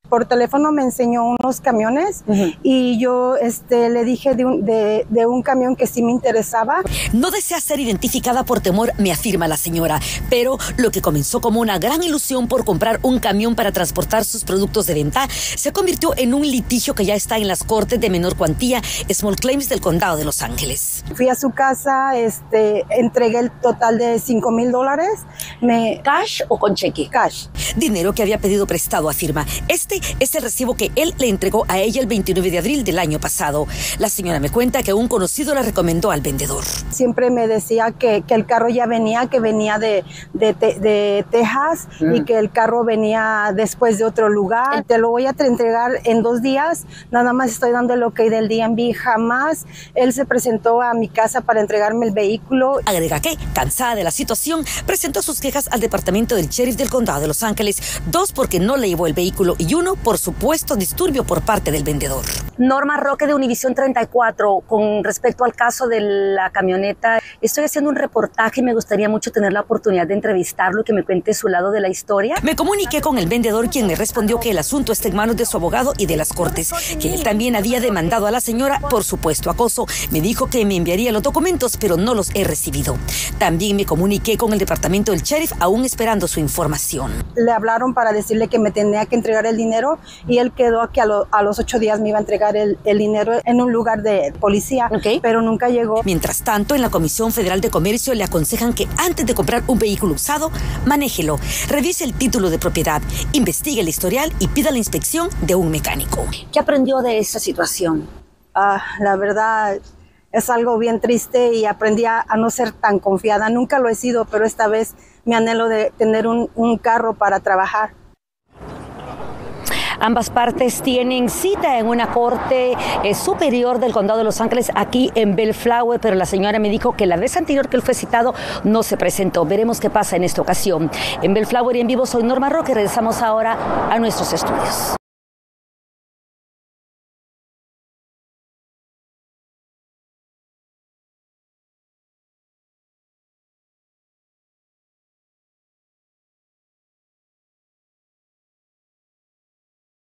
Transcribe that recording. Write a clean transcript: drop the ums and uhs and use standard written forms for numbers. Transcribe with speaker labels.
Speaker 1: por teléfono me enseñó unos camiones y yo le dije de un camión que sí me interesaba.
Speaker 2: No desea ser identificada por temor, me afirma la señora, pero lo que comenzó como una gran ilusión por comprar un camión para transportar sus productos de venta se convirtió en un litigio que ya está en las cortes de menor cuantía, Small Claims del condado de Los Ángeles.
Speaker 1: Fui a su casa, entregué el total de $5,000.
Speaker 2: ¿Cash o con cheque?
Speaker 1: Cash.
Speaker 2: Dinero que había pedido prestado, afirma. Este es el recibo que él le entregó a ella el 29 de abril del año pasado. La señora me cuenta que un conocido la recomendó al vendedor.
Speaker 1: Siempre me decía que el carro ya venía, que venía de Texas y que el carro venía después de otro lugar. Te lo voy a entregar en 2 días, nada más estoy dando el ok del DMV. Jamás él se presentó a mi casa para entregarme el vehículo.
Speaker 2: Agrega que, cansada de la situación, presentó sus quejas al departamento del sheriff del condado de Los Ángeles, 2 porque no le llevó el vehículo y 1 por supuesto disturbio por parte del vendedor.
Speaker 3: Norma Roque de Univisión 34, con respecto al caso de la camioneta, estoy haciendo un reportaje y me gustaría mucho tener la oportunidad de entrevistarlo y que me cuente su lado de la historia.
Speaker 2: Me comuniqué con el vendedor, quien me respondió que el asunto está en manos de su abogado y de las cortes, que él también había demandado a la señora por supuesto acoso. Me dijo que me enviaría los documentos, pero no los he recibido. También me comuniqué con el departamento del sheriff, aún esperando su información.
Speaker 1: Le hablaron para decirle que me tenía que entregar el dinero y él quedó que a los 8 días me iba a entregar el dinero en un lugar de policía, pero nunca llegó.
Speaker 2: Mientras tanto, en la Comisión Federal de Comercio le aconsejan que antes de comprar un vehículo usado, manéjelo, revise el título de propiedad, investigue el historial y pida la inspección de un mecánico.
Speaker 3: ¿Qué aprendió de esta situación?
Speaker 1: La verdad es algo bien triste y aprendí a no ser tan confiada. Nunca lo he sido, pero esta vez me anhelo de tener un carro para trabajar.
Speaker 3: Ambas partes tienen cita en una corte superior del condado de Los Ángeles, aquí en Bellflower, pero la señora me dijo que la vez anterior que él fue citado no se presentó. Veremos qué pasa en esta ocasión. En Bellflower y en vivo, soy Norma Roque. Regresamos ahora a nuestros estudios.